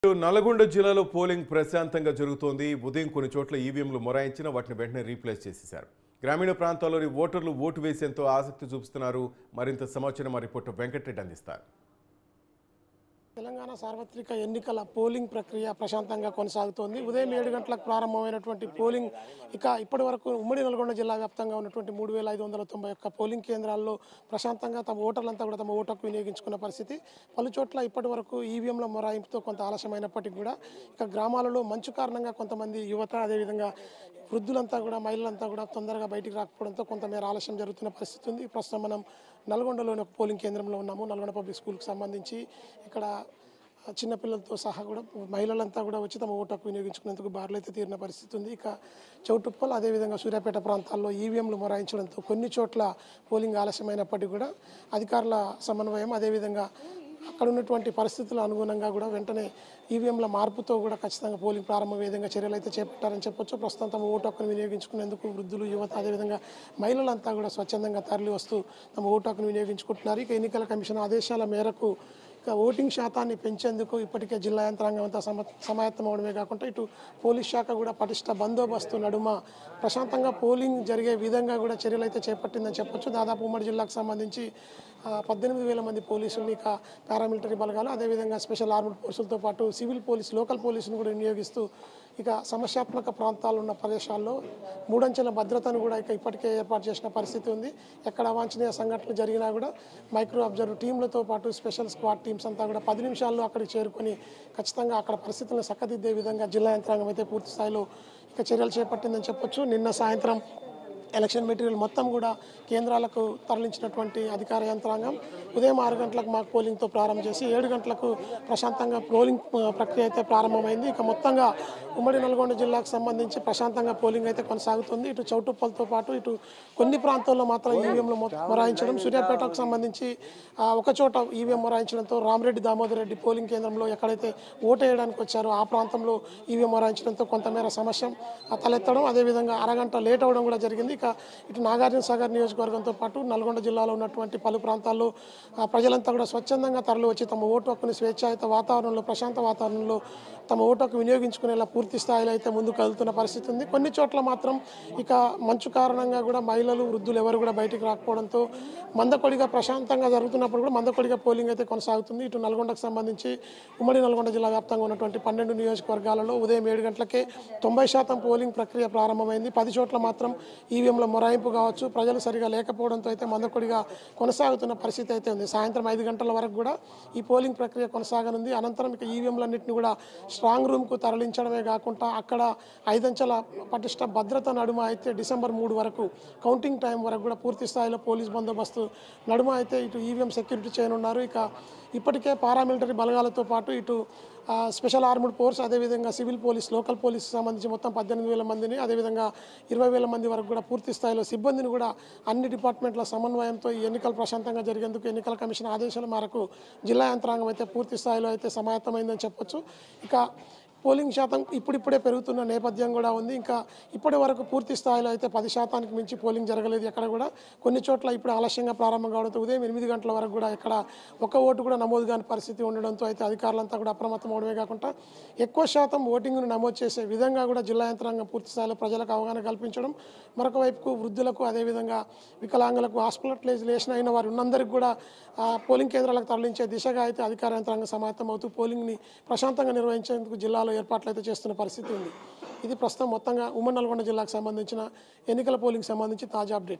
నల్గొండ జిల్లాలో పోలింగ్ ప్రశాంతంగా జరుగుతోంది. ఉదయం కొన్ని చోట్ల ఈవీఎంలు మొరాయించిన వాటిని వెంటనే రీప్లేస్ చేసేశారు. గ్రామీణ ప్రాంతాల్లోని ఓటర్లు ఓటు వేసేంతో ఆసక్తి చూపుతున్నారు. మరింత సమాచారం మా రిపోర్టర్ వెంకటరెడ్డి అందిస్తారు. తెలంగాణ సార్వత్రిక ఎన్నికల పోలింగ్ ప్రక్రియ ప్రశాంతంగా కొనసాగుతోంది. ఉదయం 7 గంటలకు ప్రారంభమైనటువంటి పోలింగ్ ఇప్పటి వరకు ఉమ్మడి నల్గొండ జిల్లా వ్యాప్తంగా ఉన్నటువంటి 3591 పోలింగ్ కేంద్రాల్లో ప్రశాంతంగా తమ ఓటర్లంతా కూడా తమ ఓటుకు వినియోగించుకున్న పరిస్థితి. పలు చోట్ల ఇప్పటి వరకు ఈవీఎంల మొరాయింపుతో కొంత ఆలస్యమైనప్పటికీ కూడా గ్రామాలలో మంచు కారణంగా కొంతమంది యువత, అదేవిధంగా వృద్ధులంతా కూడా, మహిళలంతా కూడా తొందరగా బయటికి రాకపోవడంతో కొంతమేర ఆలస్యం జరుగుతున్న పరిస్థితి ఉంది. ప్రస్తుతం మనం నల్గొండలోని ఒక పోలింగ్ కేంద్రంలో ఉన్నాము. నల్గొండ పబ్లిక్ స్కూల్కి సంబంధించి ఇక్కడ చిన్నపిల్లలతో సహా కూడా మహిళలంతా కూడా వచ్చి తమ ఓటుకు వినియోగించుకునేందుకు బారులు అయితే తీరిన పరిస్థితి ఉంది. చౌటుప్పల్, అదేవిధంగా సూర్యాపేట ప్రాంతాల్లో ఈవీఎంలు మొరాయించడంతో కొన్ని చోట్ల పోలింగ్ ఆలస్యమైనప్పటికీ కూడా అధికారుల సమన్వయం, అదేవిధంగా అక్కడ ఉన్నటువంటి పరిస్థితుల అనుగుణంగా కూడా వెంటనే ఈవీఎంల మార్పుతో కూడా ఖచ్చితంగా పోలింగ్ ప్రారంభ విధంగా చర్యలు అయితే చేపట్టారని చెప్పొచ్చు. ప్రస్తుతం తమ ఓటు హక్కును వినియోగించుకునేందుకు వృద్ధులు, యువత, అదేవిధంగా మహిళలంతా కూడా స్వచ్ఛందంగా తరలి వస్తూ తమ ఓటు హక్కును వినియోగించుకుంటున్నారు. ఎన్నికల కమిషన్ ఆదేశాల మేరకు ఓటింగ్ శాతాన్ని పెంచేందుకు ఇప్పటికే జిల్లా యంత్రాంగం అంతా సమాయత్తం అవడమే కాకుండా ఇటు పోలీస్ శాఖ కూడా పటిష్ట బందోబస్తు నడుమ ప్రశాంతంగా పోలింగ్ జరిగే విధంగా కూడా చర్యలు అయితే చేపట్టిందని చెప్పొచ్చు. దాదాపు ఉమ్మడి జిల్లాకు సంబంధించి 18,000 మంది పోలీసులు, పారామిలిటరీ బలగాలు, అదేవిధంగా స్పెషల్ ఆర్మ్డ్ ఫోర్సులతో పాటు సివిల్ పోలీస్, లోకల్ పోలీసును కూడా వినియోగిస్తూ సమస్యాత్మక ప్రాంతాలు ఉన్న ప్రదేశాల్లో 3 అంచెల భద్రతను కూడా ఇప్పటికే ఏర్పాటు చేసిన పరిస్థితి ఉంది. ఎక్కడ అవాంఛనీయ సంఘటనలు జరిగినా కూడా మైక్రో అబ్జర్వ్ టీంలతో పాటు స్పెషల్ స్క్వాడ్ టీమ్స్ అంతా కూడా 10 నిమిషాల్లో అక్కడికి చేరుకొని ఖచ్చితంగా అక్కడ పరిస్థితులను చక్కదిద్దే విధంగా జిల్లా యంత్రాంగం అయితే పూర్తి స్థాయిలో చర్యలు చేపట్టిందని చెప్పొచ్చు. నిన్న సాయంత్రం ఎలక్షన్ మెటీరియల్ మొత్తం కూడా కేంద్రాలకు తరలించినటువంటి అధికార యంత్రాంగం ఉదయం 6 గంటలకు మాక్ పోలింగ్తో ప్రారంభం చేసి 7 గంటలకు ప్రశాంతంగా పోలింగ్ ప్రక్రియ అయితే ప్రారంభమైంది. మొత్తంగా ఉమ్మడి నల్గొండ జిల్లాకు సంబంధించి ప్రశాంతంగా పోలింగ్ అయితే కొనసాగుతుంది. ఇటు చౌటుప్పలతో పాటు ఇటు కొన్ని ప్రాంతాల్లో మాత్రం ఈవీఎంలు మొరాయించడం, సూర్యాపేటకు సంబంధించి ఒక చోట ఈవీఎం మొరాయించడంతో రామరెడ్డి దామోదర్ రెడ్డి పోలింగ్ కేంద్రంలో ఎక్కడైతే ఓటు వేయడానికి వచ్చారో ఆ ప్రాంతంలో ఈవీఎం మొరాయించడంతో కొంతమేర సమస్య తలెత్తడం, అదేవిధంగా అరగంట లేట్ అవ్వడం కూడా జరిగింది. ఇటు నాగార్జున సాగర్ నియోజకవర్గంతో పాటు నల్గొండ జిల్లాలో ఉన్నటువంటి పలు ప్రాంతాల్లో ప్రజలంతా కూడా స్వచ్ఛందంగా తరలి వచ్చి తమ ఓటు హక్కుని స్వేచ్ఛాయుత వాతావరణంలో, ప్రశాంత వాతావరణంలో తమ ఓటు హక్కు వినియోగించుకునేలా పూర్తి స్థాయిలో అయితే ముందుకు వెళ్తున్న పరిస్థితి ఉంది. కొన్ని చోట్ల మాత్రం మంచు కారణంగా కూడా మహిళలు, వృద్ధులు ఎవరు కూడా బయటికి రాకపోవడంతో మందకొడిగా ప్రశాంతంగా జరుగుతున్నప్పుడు కూడా మందకొడిగా పోలింగ్ అయితే కొనసాగుతుంది. ఇటు నల్గొండకు సంబంధించి ఉమ్మడి నల్గొండ జిల్లా వ్యాప్తంగా ఉన్నటువంటి 12 నియోజకవర్గాలలో ఉదయం 7 గంటలకే 90% పోలింగ్ ప్రక్రియ ప్రారంభమైంది. 10 చోట్ల మాత్రం ఈవీఎంల మొరాయింపు కావచ్చు, ప్రజలు సరిగా లేకపోవడంతో అయితే మందకొడిగా కొనసాగుతున్న పరిస్థితి అయితే ఉంది. సాయంత్రం 5 గంటల వరకు కూడా ఈ పోలింగ్ ప్రక్రియ కొనసాగనుంది. అనంతరం ఈవీఎంలన్నింటినీ కూడా స్ట్రాంగ్ రూమ్కు తరలించడమే కాకుండా అక్కడ 5 అంచెల పటిష్ట భద్రత నడుమ అయితే డిసెంబర్ 3 వరకు కౌంటింగ్ టైం వరకు కూడా పూర్తి స్థాయిలో పోలీస్ బందోబస్తు నడుమ అయితే ఇటు ఈవీఎం సెక్యూరిటీ చేయనున్నారు. ఇప్పటికే పారామిలిటరీ బలగాలతో పాటు ఇటు స్పెషల్ ఆర్మ్డ్ ఫోర్స్, అదేవిధంగా సివిల్ పోలీస్, లోకల్ పోలీస్ సంబంధించి మొత్తం 18,000 మందిని, అదేవిధంగా 20,000 మంది వరకు కూడా పూర్తి స్థాయిలో సిబ్బందిని కూడా అన్ని డిపార్ట్మెంట్ల సమన్వయంతో ఈ ఎన్నికలు ప్రశాంతంగా జరిగేందుకు ఎన్నికల కమిషన్ ఆదేశాల మేరకు జిల్లా యంత్రాంగం అయితే పూర్తి స్థాయిలో అయితే సమాయత్తమైందని చెప్పొచ్చు. పోలింగ్ శాతం ఇప్పుడిప్పుడే పెరుగుతున్న నేపథ్యం కూడా ఉంది. ఇప్పటి వరకు పూర్తి స్థాయిలో అయితే 10% మించి పోలింగ్ జరగలేదు ఎక్కడ కూడా. కొన్ని చోట్ల ఇప్పుడు ఆలస్యంగా ప్రారంభం కావడంతో ఉదయం 8 గంటల వరకు కూడా ఎక్కడ ఒక్క ఓటు కూడా నమోదు కాని పరిస్థితి ఉండడంతో అయితే అధికారులంతా కూడా అప్రమత్తం అవడమే కాకుండా ఎక్కువ శాతం ఓటింగ్ను నమోదు చేసే విధంగా కూడా జిల్లా యంత్రాంగం పూర్తి స్థాయిలో ప్రజలకు అవగాహన కల్పించడం, మరొక వైపుకు వృద్ధులకు, అదేవిధంగా వికలాంగులకు, హాస్పిటలైజేషన్ అయిన వారు ఉన్నందరికీ కూడా పోలింగ్ కేంద్రాలకు తరలించే దిశగా అయితే అధికార యంత్రాంగం సమాయత్తం అవుతూ పోలింగ్ని ప్రశాంతంగా నిర్వహించేందుకు జిల్లాలో ఏర్పాట్లు అయితే చేస్తున్న పరిస్థితి ఉంది. ఇది ప్రస్తుతం మొత్తంగా ఉమ్మడి నల్గొండ జిల్లాకు సంబంధించిన ఎన్నికల పోలింగ్ సంబంధించి తాజా అప్డేట్.